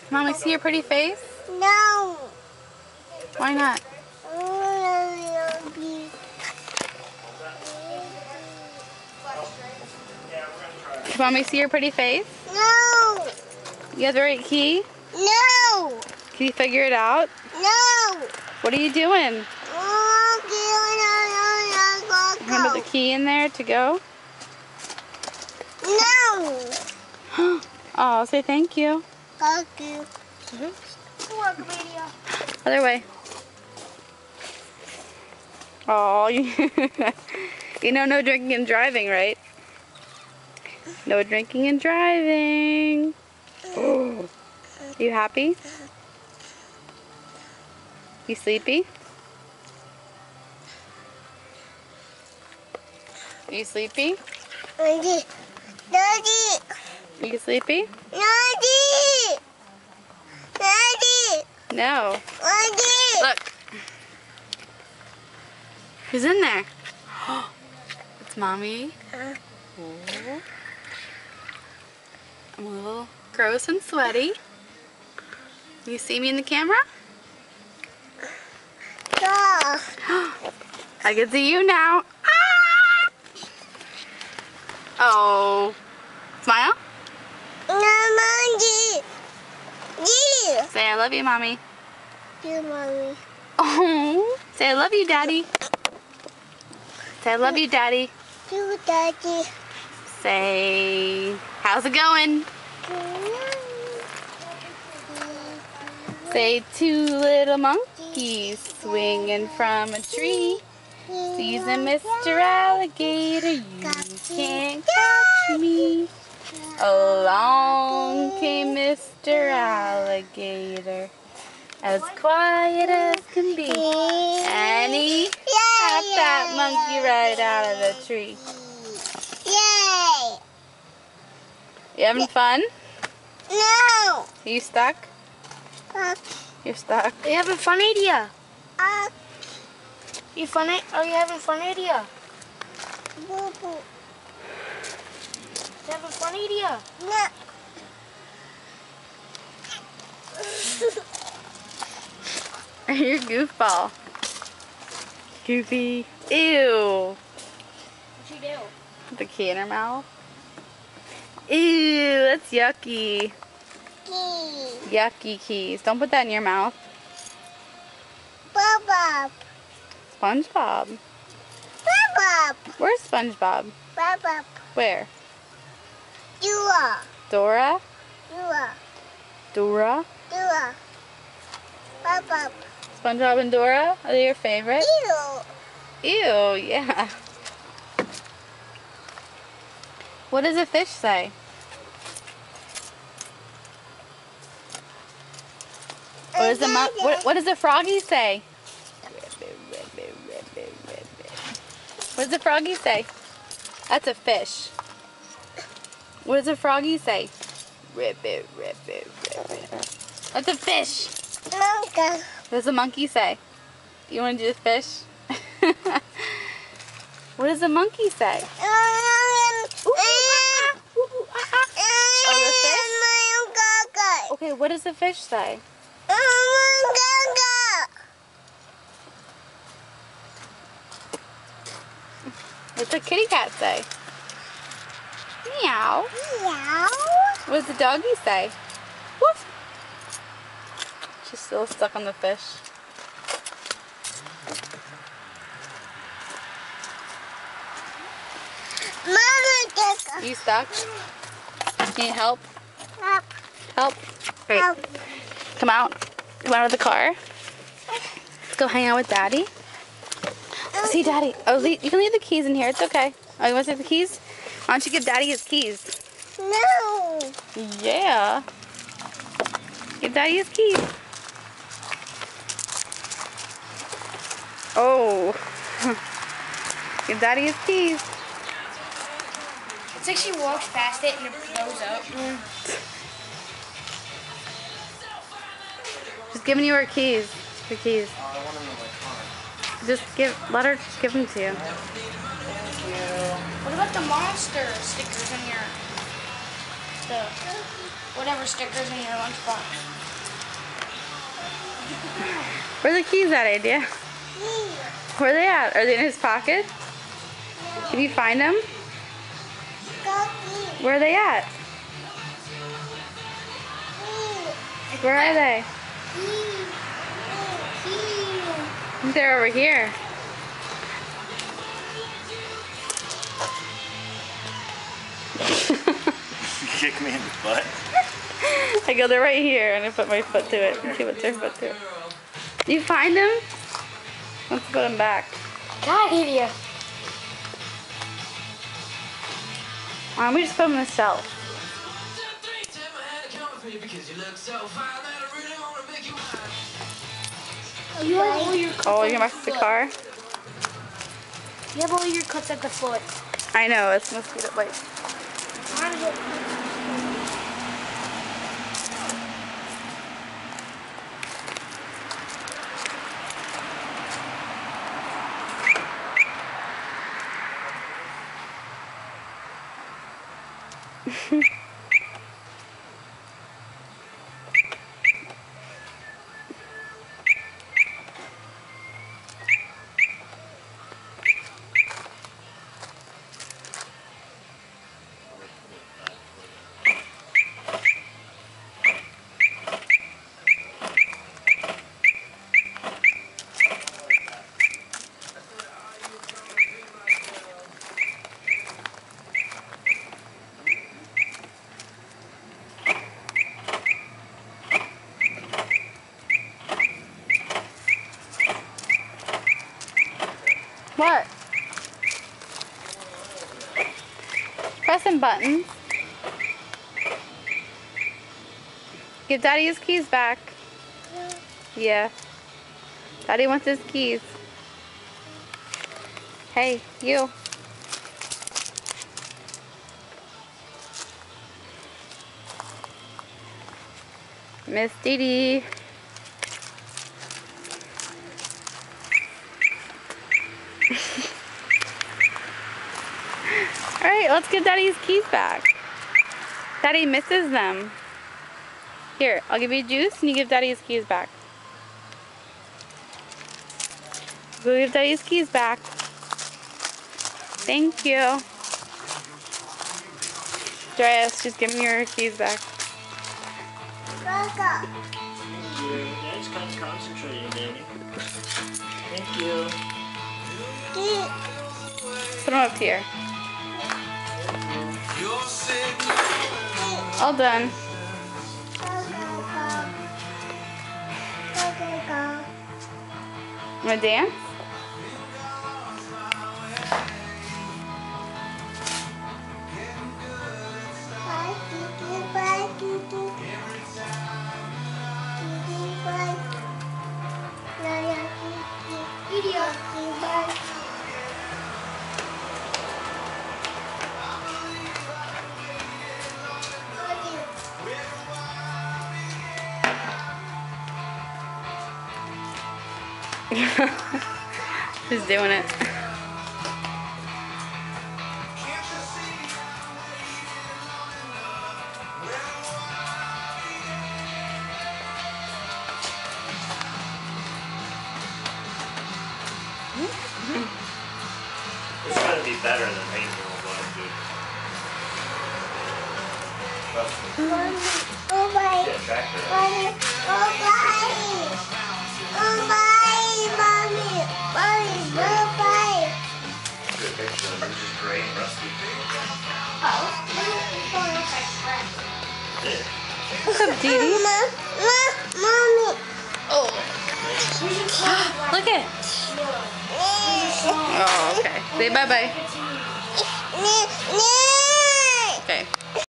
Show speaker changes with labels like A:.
A: Mommy, see your pretty face?
B: No.
A: Why not? Can Mommy see your pretty face?
B: No.
A: You have the right key?
B: No.
A: Can you figure it out?
B: No.
A: What are you doing? Remember the key in there to go?
B: No.
A: Oh, say thank you.
B: Thank you.
A: Other way. Oh, you know no drinking and driving, right? No drinking and driving. Oh. You happy? You sleepy? Are you sleepy?
B: Daddy. Daddy.
A: Are you sleepy?
B: Daddy. Daddy.
A: No.
B: Daddy.
A: Look. Who's in there? It's Mommy. Oh. I'm a little gross and sweaty. You see me in the camera?
B: Yeah.
A: I can see you now. Ah! Oh. Smile. Say I love you, Mommy.
B: You, Mommy.
A: Oh. Say I love you, Daddy. Say I love you, Daddy.
B: You, Daddy.
A: Say, how's it going? Say, two little monkeys swinging from a tree. Season Mr. Alligator, you can't catch me. Along came Mr. Alligator, as quiet as can be. And he tapped that monkey right out of the tree.
B: Yay!
A: You having fun?
B: No!
A: Are you stuck? You're stuck.
C: Are you having fun, Adia? You fun? Are you having fun, Adia?
B: Boo boo.
C: You having fun, Adia?
B: No.
A: You're a goofball. Goofy. Ew.
C: What'd you do?
A: Put the key in her mouth. Ew, that's yucky. Yucky keys. Don't put that in your mouth.
B: Bob.
A: SpongeBob.
B: Bob.
A: Where's SpongeBob?
B: Bob.
A: Where?
B: Dua.
A: Dora?
B: Dua.
A: Dora?
B: Dua. Bob.
A: SpongeBob and Dora? Are they your favorite?
B: Ew.
A: Ew, yeah. What does a fish say? What does a froggy say? What does a froggy say? That's a fish. What does a froggy say? That's a fish.
B: Monkey.
A: What does a monkey say? You want to do the fish? What does a monkey say? Oh, the fish? Okay, what does the fish say? What's the kitty cat say? Meow.
B: Meow.
A: What does the doggy say? Woof. She's still stuck on the fish.
B: Mama,
A: You stuck? Need help?
B: help.
A: Help? Great.
B: Help.
A: Come out. You want out of the car? Let's go hang out with Daddy. See Daddy. Oh, you can leave the keys in here. It's okay. Oh, you want to see the keys? Why don't you give Daddy his keys?
B: No.
A: Yeah. Give Daddy his keys. Oh. Give Daddy his keys.
C: It's like she walks past it and it blows up.
A: She's giving you her keys. Her keys. Just let her give them to you.
C: What about the monster stickers in your, whatever stickers in your lunchbox?
A: Where are the keys at, Idea? Where are they at? Are they in his pocket? Can you find them? Where are they at? Where are they? I think they're over here.
D: Kick me in the butt.
A: I go, they're right here, and I put my foot to it. She puts her foot to it. You find them? Let's put them back.
C: God, Idia.
A: Why don't we just put them in the shelf?
C: You have all your cuts
A: Oh,
C: at
A: you're
C: the
A: back to the
C: foot.
A: car?
C: You have all your cuts at the foot.
A: I know, it's mosquito bites. What? Pressing buttons. Give Daddy his keys back. Yeah. Daddy wants his keys. Hey, you. Miss Dee Dee. Alright, let's give Daddy his keys back. Daddy misses them. Here, I'll give you juice and you give Daddy his keys back. Go give Daddy his keys back. Thank you. Darius, just give me your keys back.
D: Yeah, just concentrating, Danny. Thank you.
A: Put them up here. All done. Wanna dance? He's doing it.
D: It's gotta be better than manual one, dude. Yeah, tractor. Good picture of this is gray and rusty. There.
A: What's up, Dee Dee? Oh. Look at it. Oh, okay. Say bye-bye. Okay.